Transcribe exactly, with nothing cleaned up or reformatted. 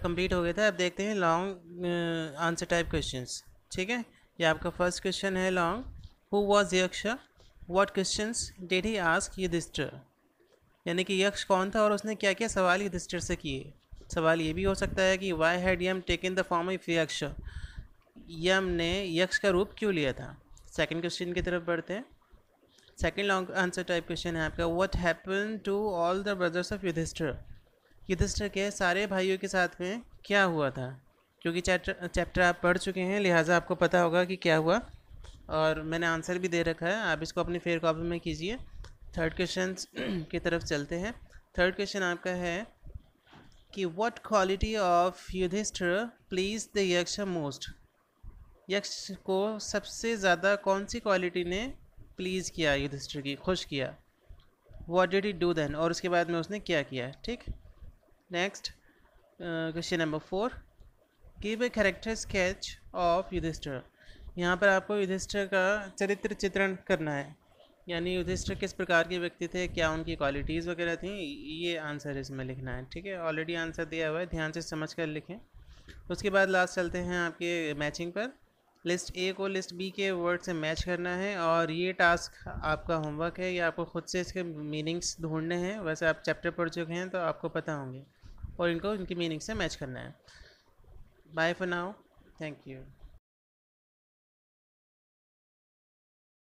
Complete हो गया था। अब देखते हैं लॉन्ग आंसर टाइप क्वेश्चंस। ठीक है, ये आपका फर्स्ट क्वेश्चन है long. Who was Yaksha, what questions did he ask Yudhishthira. यानी कि यक्ष कौन था और उसने क्या क्या सवाल युधिष्ठिर से किए। सवाल ये भी हो सकता है कि why had Yama taken the form of Yaksha, Yama ने यक्ष का रूप क्यों लिया था। सेकंड क्वेश्चन की तरफ बढ़ते हैं। Second long answer type question है आपका, what happen to all the brothers of Yudhishthira. Yudhishthira के सारे भाइयों के साथ में क्या हुआ था। क्योंकि चैप्टर चैप्टर आप पढ़ चुके हैं, लिहाजा आपको पता होगा कि क्या हुआ, और मैंने आंसर भी दे रखा है, आप इसको अपनी फेयर कॉपी में कीजिए। थर्ड क्वेश्चन की तरफ चलते हैं। थर्ड क्वेश्चन आपका है कि what quality of Yudhishthira please the Yaksha most. Yaksha को सबसे ज़्यादा कौन सी क्वालिटी ने प्लीज़ किया, युधिष्ठिर की खुश किया। What did he do then, और उसके बाद में उसने क्या किया। ठीक, next question number four, give a character sketch of Yudhishthira. यहाँ पर आपको युधिष्ठिर का चरित्र चित्रण करना है, यानी युधिष्ठिर किस प्रकार के व्यक्ति थे, क्या उनकी क्वालिटीज़ वगैरह थी, ये आंसर इसमें लिखना है। ठीक है, ऑलरेडी आंसर दिया हुआ है, ध्यान से समझ कर लिखें। उसके बाद लास्ट चलते हैं आपके मैचिंग पर। लिस्ट ए को लिस्ट बी के वर्ड से मैच करना है, और ये टास्क आपका होमवर्क है, ये आपको खुद से इसके मीनिंग्स ढूंढने हैं। वैसे आप चैप्टर पढ़ चुके हैं तो आपको पता होंगे, और इनको इनकी मीनिंग से मैच करना है। Bye for now, thank you.